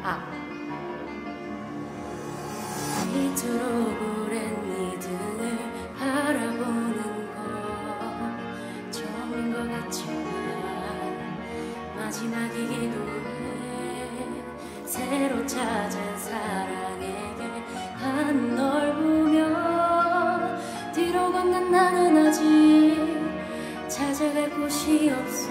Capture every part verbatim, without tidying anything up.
아. 이토록 오랜 이 등을 바라보는 거 처음인 것 같지만 마지막이기도 해. 새로 찾은 사랑에게 한 널 보며 뒤로 걷는 나는 아직 찾아갈 곳이 없어.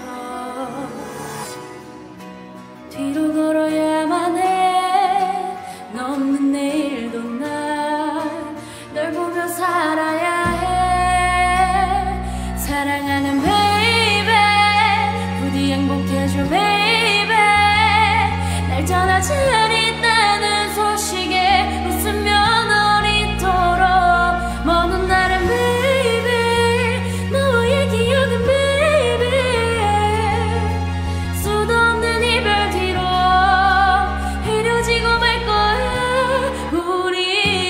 뒤로 걸어야만 해. 너 없는 내일도 날, 널 보며 살아야 해. 사랑하는 베이베, 부디 행복해줘 베이베. 날 떠나지 않았다는 소식에 웃으며 널 잊도록 먼 훗날은 베이베, 너의 기억은 베이베. 수도 없는 이별 뒤로 헤어지고 말 거야 우리.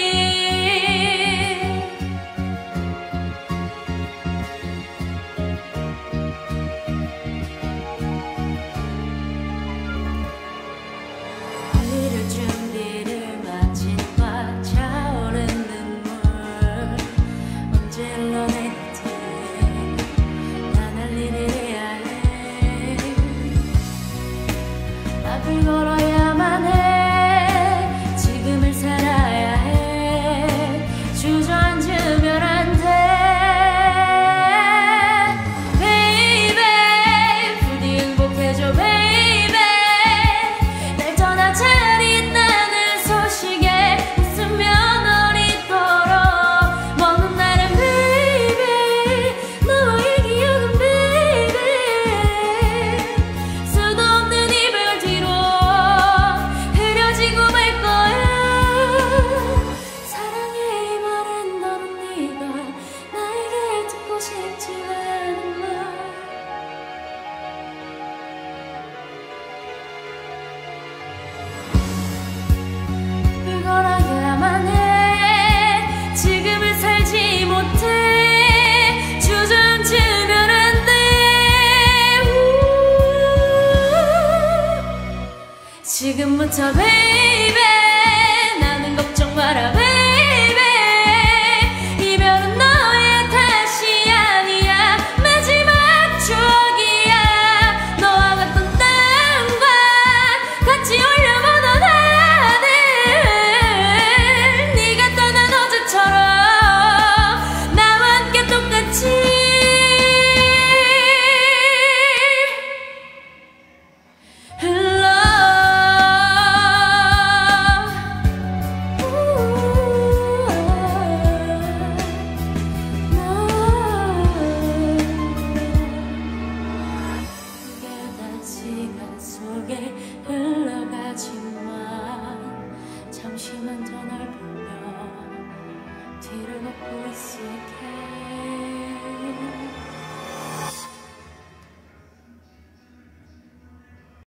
이럴 준비를 마친 꽉 차오른 눈물 언제 흘러냈지. 난 할 일을 해야 해. 앞을 걸어야만 해. 지금을 살아야 해. 주저앉으면 안 돼. 베이베, 부디 행복해줘 베이베. 날 떠나지 않았다는 소식에 웃으며 널 잊도록 먼 훗날은 베이베, 너의 기억은 베이베. 수도 없는 이별 뒤로 흐려지고 말 거야. 사랑해 이 말은 너는 네가 나에게 듣고 싶지 않은 말. 불걸어야만 해. 지금을 살지 못해. 주저앉으면 안 돼. 우. 지금부터 베이베, 나는 걱정 마라 베이베. 이별은 너의 탓이 아니야. 마지막 추억이야. 너와 같던 땅과 같이 올려보던 하늘. 네가 떠난 어제처럼 나와 함께 똑같이 흘러. 깨닫 시간 속에 흘러가지만 잠시만 더 널 보며 뒤를 걷고 있을게.